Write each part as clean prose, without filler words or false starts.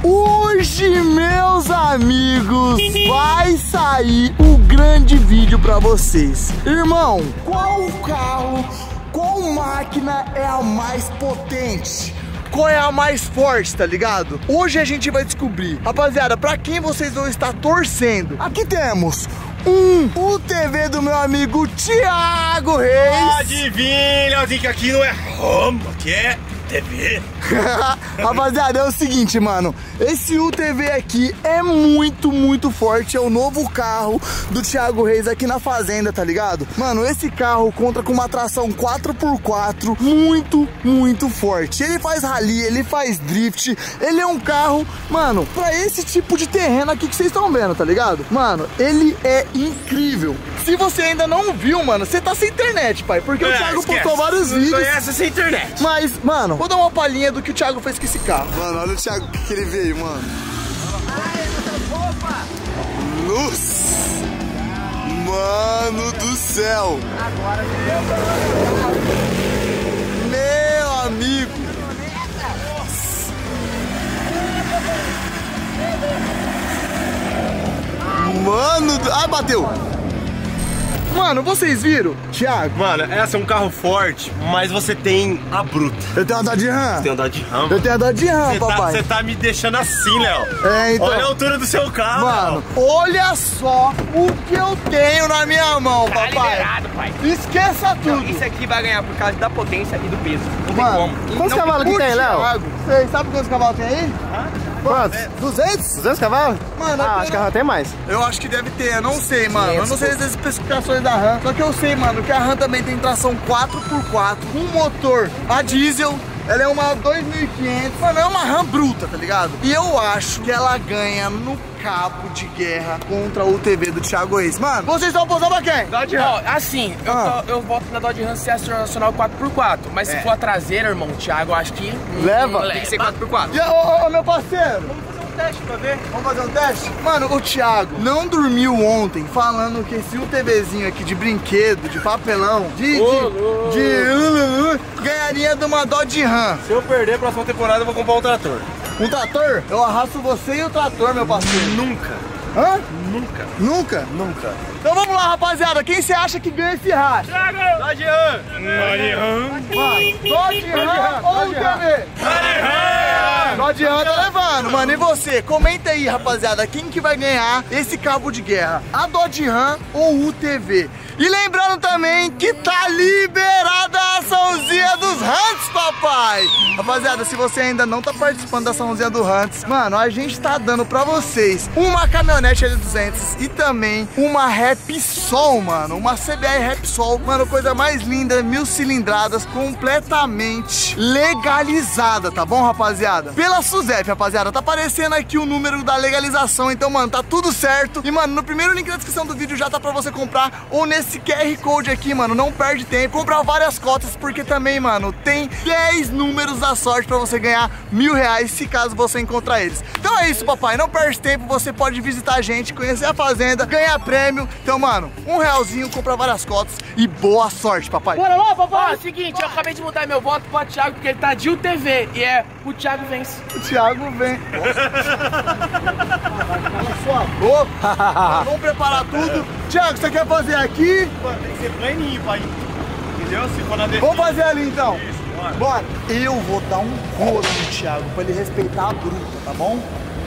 Hoje, meus amigos, vai sair o grande vídeo pra vocês. Irmão, qual carro, qual máquina é a mais potente? Qual é a mais forte, tá ligado? Hoje a gente vai descobrir. Rapaziada, pra quem vocês vão estar torcendo? Aqui temos o TV do meu amigo Thiago Reis. Adivinha, Leozinho, que aqui não é Roma, que é TV. Rapaziada, é o seguinte, mano. Esse UTV aqui é muito forte. É o novo carro do Thiago Reis aqui na fazenda, tá ligado? Mano, esse carro conta com uma tração 4x4 muito forte. Ele faz rally, ele faz drift. Ele é um carro, mano, pra esse tipo de terreno aqui que vocês estão vendo, tá ligado? Mano, ele é incrível. Se você ainda não viu, mano, você tá sem internet, pai. Porque o Thiago postou vários vídeos. Não conhece sem internet. Mas, mano, vou dar uma palhinha do que o Thiago fez com esse carro. Mano, olha o Thiago que ele veio, mano. Luz! Mano do céu! Agora meu amigo! Mano do... Ah, bateu! Mano, vocês viram? Thiago. Mano, essa é um carro forte, mas você tem a bruta. Eu tenho a Dodge Ram. Você tem a Dodge Ram. Eu tenho a Dodge Ram, papai. Você tá me deixando assim, Léo. É, então. Olha a altura do seu carro. Mano, olha só o que eu tenho na minha mão, tá papai. liberado, pai. Esqueça tudo. Não, isso aqui vai ganhar por causa da potência e do peso. Não Mano, tem como. quantos cavalos que tem, Léo? Você sabe quantos cavalos tem aí? Quantos? 200? 200 cavalos? Mano, acho que a RAM tem mais. Eu acho que deve ter, eu não sei, mano. Eu não sei as especificações da RAM. Só que eu sei, mano, que a RAM também tem tração 4x4, um motor a diesel. Ela é uma 2500, mano, é uma RAM bruta, tá ligado? E eu acho que ela ganha no cabo de guerra contra o UTV do Thiago Reis. Mano, vocês estão apostando pra quem? Dodge Ram. Assim, eu voto na Dodge Ram se é nacional 4x4. Mas se for a traseira, irmão, o Thiago, eu acho que... Leva. Tem que ser 4x4. E ô, meu parceiro? Teste pra ver? Vamos fazer um teste? Mano, o Thiago não dormiu ontem falando que esse UTVzinho aqui de brinquedo, de papelão, ganharia de uma Dodge Ram. Se eu perder a próxima temporada, eu vou comprar um trator. Um trator? Eu arrasto você e o trator, meu parceiro. Nunca. Hã? Nunca. Nunca? Nunca. Então vamos lá, rapaziada. Quem você acha que ganha esse racha? Dodge Ram. Dodge Ram. Vai. Dodge Ram ou UTV? Dodge Ram. Dodge Ram tá levando, mano. E você? Comenta aí, rapaziada. Quem que vai ganhar esse cabo de guerra? A Dodge Ram ou o UTV? E lembrando também que tá liberada a açãozinha dos Hunts, papai! Rapaziada, se você ainda não tá participando da açãozinha do Hunts, mano, a gente tá dando pra vocês uma caminhonete L200 e também uma Repsol, mano. Uma CBR Repsol, mano, coisa mais linda, 1000 cilindradas, completamente legalizada, tá bom, rapaziada? Pela SUSEP, rapaziada, tá aparecendo aqui o número da legalização, então, mano, tá tudo certo. E, mano, no primeiro link da descrição do vídeo já tá pra você comprar, ou nesse QR Code aqui, mano, não perde tempo, comprar várias cotas, porque também, mano, tem 10 números da sorte pra você ganhar R$1000, se caso você encontrar eles. Então é isso, papai, não perde tempo, você pode visitar a gente, conhecer a fazenda, ganhar prêmio. Então, mano, R$1, compra várias cotas e boa sorte, papai. Bora lá, papai! Ó, seguinte, eu acabei de mudar meu voto pro Thiago, porque ele tá de UTV, e é o Thiago vence. O Thiago vem. Cala sua boca. Vamos preparar tudo. Thiago, você quer fazer aqui? Mano, tem que ser planinho, pai. Entendeu? Se for na defesa. Vamos fazer ali então. Isso, bora. Eu vou dar um couro no Thiago pra ele respeitar a bruta, tá bom?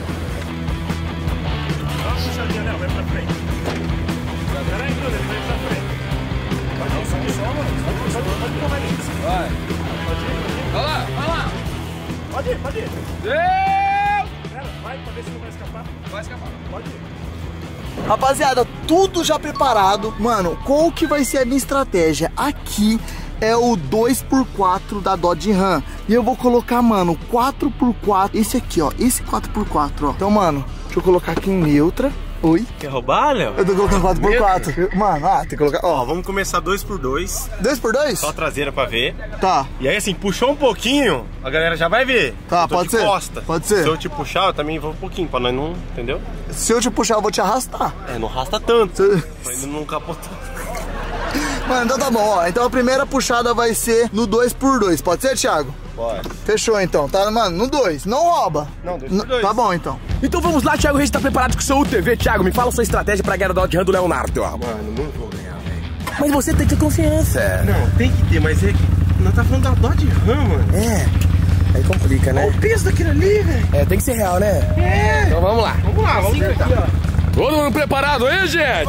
Dá uma puxadinha, Léo, vai pra frente. Peraí, Bruno, ele vai pra frente. Vai dar um só, mano. Pode tomar isso. Vai. Vai lá, vai lá. Pode ir, pode ir. Deu! Pera, vai pra ver se não vai escapar. Vai escapar. Pode ir. Rapaziada, tudo já preparado. Mano, qual que vai ser a minha estratégia? Aqui é o 2x4 da Dodge Ram. E eu vou colocar, mano, 4x4. Esse aqui, ó. Esse 4x4, ó. Então, mano, deixa eu colocar aqui em neutra. Oi? Quer roubar, Léo? Eu tô colocando 4x4. Mano, tem que colocar. Ó, Vamos começar 2x2. 2x2? Só a traseira pra ver. Tá. E aí, assim, puxou um pouquinho, a galera já vai ver. Tá, Eu tô pode de ser. costa. Pode ser. Se eu te puxar, eu também vou um pouquinho, pra nós não. Entendeu? Se eu te puxar, eu vou te arrastar. É, não arrasta tanto. Se- Pra ele não capotar. Mano, então tá bom, ó. Então a primeira puxada vai ser no 2x2. Pode ser, Thiago? Pode. Fechou então, tá, mano? No 2, não rouba. Não, 2 por 2. Tá bom então. Então vamos lá, Thiago Reis tá preparado com o seu UTV. Thiago, me fala a sua estratégia pra ganhar o Dodge Ram do Leonardo. Mano, não vou ganhar, velho. Mas você tem que ter confiança. Não, tem que ter, mas é que nós tá falando da Dodge Ram, mano. Aí complica, né? Olha o peso daquilo ali, velho. Tem que ser real, né? Então vamos lá. Vamos lá, vamos tentar. Todo mundo preparado aí, gente?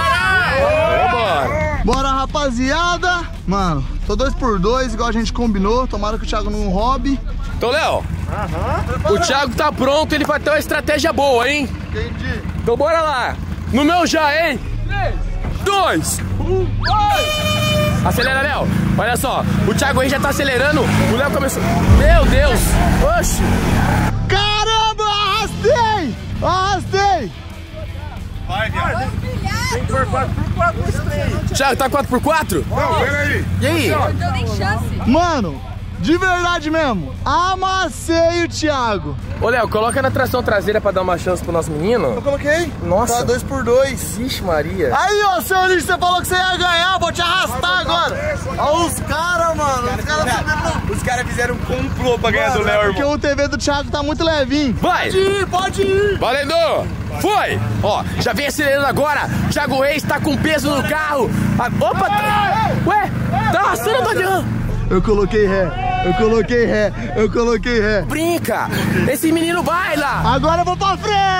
Bora! Bora, rapaziada. Mano, tô 2 por 2, igual a gente combinou. Tomara que o Thiago não roube. Então, Léo, o Thiago tá pronto, ele vai ter uma estratégia boa, hein? Entendi. Então bora lá. No meu já, hein? 3, 2, 1, vai! Acelera, Léo. Olha só, o Thiago aí já tá acelerando. O Léo começou... Meu Deus! Oxi! Caramba, arrastei! Arrastei! Vai, viado. Tem que pôr 4x4 esse trem. Thiago, tá 4x4? Não, peraí. E aí? Não deu nem chance. Mano, de verdade mesmo, amassei o Thiago. Ô, Léo, coloca na tração traseira pra dar uma chance pro nosso menino. Eu coloquei. Nossa. Tá 2 por 2. Vixe, Maria. Aí, ó, seu lixo, você falou que você ia ganhar, vou te arrastar agora. Ó, os caras, mano. Os caras fizeram um complô pra ganhar do Léo, Porque irmão. o TV do Thiago tá muito levinho. Vai! Pode ir. Valendo! Foi! Ó, já vem acelerando agora. Thiago Reis tá com peso no carro. Opa! Ué, tá arrastando o Dodge Ram. Eu coloquei ré, eu coloquei ré. Brinca! Esse menino baila! Agora eu vou pra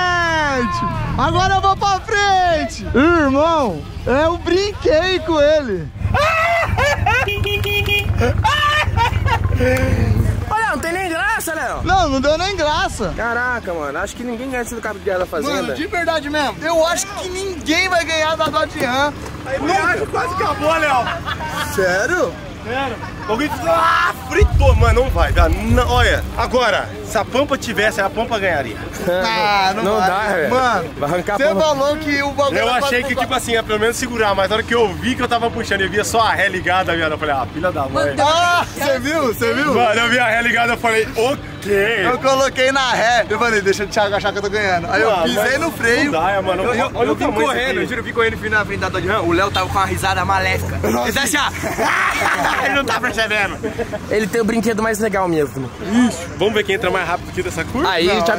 frente! Irmão, eu brinquei com ele. Olha, não tem nem graça, Léo. Não deu nem graça. Caraca, mano, acho que ninguém ganha esse do cabo de guerra da fazenda. Mano, de verdade mesmo, eu acho que ninguém vai ganhar da Dodge Ram. A viagem quase acabou, Léo. Sério? Alguém fritou, mano, não vai, tá? Não, olha, agora, se a Pampa tivesse, a Pampa ganharia. Ah, Não vai. dá, velho. Mano, Vai arrancar a você porra. falou que o bagulho Eu era achei que, tipo assim, ia pelo menos segurar, mas na hora que eu vi que eu tava puxando e via só a ré ligada, viado, eu falei, filha da mãe. Ah, você viu? Mano, eu vi a ré ligada, eu falei, ok. Eu coloquei na ré. Eu falei, deixa o Thiago achar que eu tô ganhando. Aí eu pisei no freio. Não dá, mano. Olha o vim tamanho correndo, eu juro, eu vim correndo na frente da Dodge Ram. O Léo tava com uma risada maléfica. Ele tá assim, ó. Ele não tá percebendo. Ele tem o brinquedo mais legal mesmo. Vamos ver quem entra mais rápido aqui dessa curva? Aí, Thiago.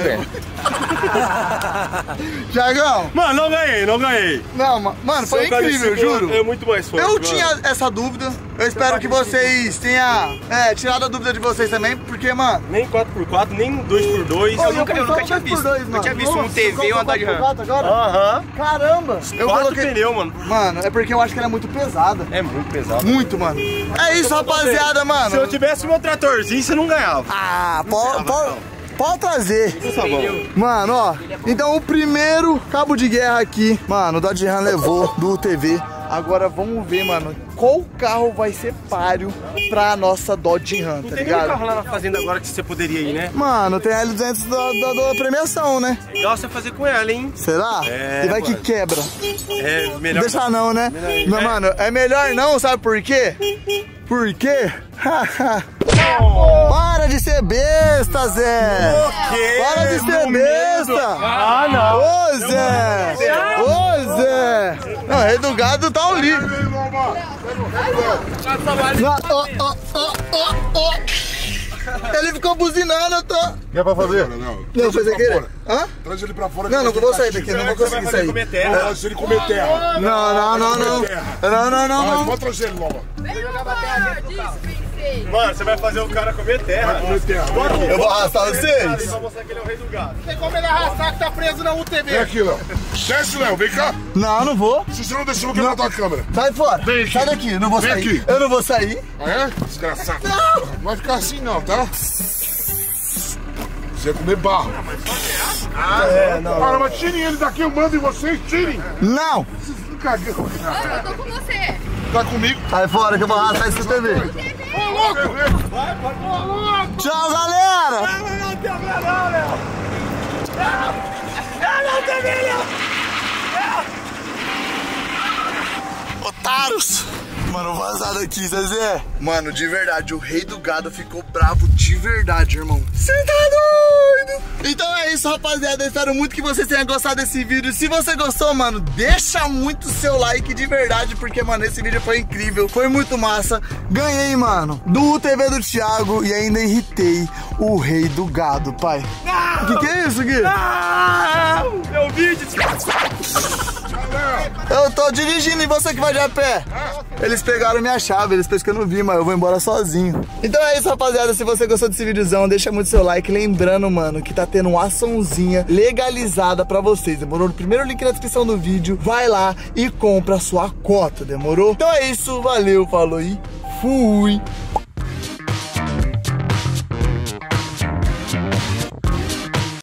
Thiagão, Mano, não ganhei. não, mano, foi Seu incrível, K5 juro. É muito mais forte. Eu mano. tinha essa dúvida. Eu espero que vocês tenham tirado a dúvida de vocês também, porque, mano. Nem 4x4, nem 2x2. Eu nunca tinha visto. Eu tinha visto um TV e uma Dodge Ram. agora? Aham. Caramba! Eu 4 coloquei. pneus, mano. Mano, é porque eu acho que ela é muito pesada. É muito pesado. Muito, mano. É isso, rapaziada, mano. Se eu tivesse meu tratorzinho, você não ganhava. Ah, pode trazer. Tá bom. Mano, ó. Então o primeiro cabo de guerra aqui, mano, o Dodge Ram levou do UTV. Agora vamos ver, mano, qual carro vai ser páreo pra nossa Dodge Ram, tá Tem nenhum ligado? carro lá na fazenda agora que você poderia ir, né? Mano, tem a L200 da premiação, né? Legal você fazer com ela, hein? Será? É, E vai que mano. quebra. É melhor. Deixa não, né? Não, mano, é melhor não, sabe por quê? Por quê? Para de ser besta, Zé! quê? Para de ser No besta! Ah, não. Ô, Zé! Ô, Zé! Não, rei do gado tá ali. Ele ficou buzinando, eu tô... Quer pra fazer? Não, Não, foi sem querer. Hã? traz ele pra fora. Não, não vou sair daqui, não vou conseguir Fazer sair. comer terra. Traz ele comer terra. Não. Pode trazer ele, Loma. Mano, você vai fazer o cara comer terra. Comer terra. Eu vou arrastar Ele vocês. vai mostrar que ele é o rei do gado. Vem aqui, Léo. Desce, Léo. Vem cá. Não vou. Se você não descer, eu vou quebrar tua câmera. Sai fora. Vem aqui. Sai daqui, não vou Vem sair. aqui. Eu não vou sair. Ah, é? Desgraçado. Não vai ficar assim, não, tá? Você vai comer barro. Cara, mas tirem ele daqui, eu mando em vocês, tirem. Não. Cagão. Eu tô com você. Tá comigo? Sai fora que eu vou arrastar esse TV. Ô, louco! Tchau, galera. Otários. Mano, vazar daqui, Zezé. Mano, de verdade, o rei do gado ficou bravo de verdade, irmão. Você tá doido. Então é isso, rapaziada. Eu espero muito que vocês tenham gostado desse vídeo. Se você gostou, mano, deixa muito seu like de verdade, porque, mano, esse vídeo foi incrível. Foi muito massa. Ganhei, mano, do UTV do Thiago e ainda irritei o rei do gado, pai. O que é isso, Gui? Meu vídeo. Eu tô dirigindo e você que vai de a pé. Eles pegaram minha chave, eles pensam que eu não vi, mas eu vou embora sozinho. Então é isso, rapaziada. Se você gostou desse videozão, deixa muito seu like. Lembrando, mano, que tá tendo uma açãozinha legalizada pra vocês, demorou? No primeiro link na descrição do vídeo, vai lá e compra a sua cota, demorou? Então é isso, valeu, falou e fui!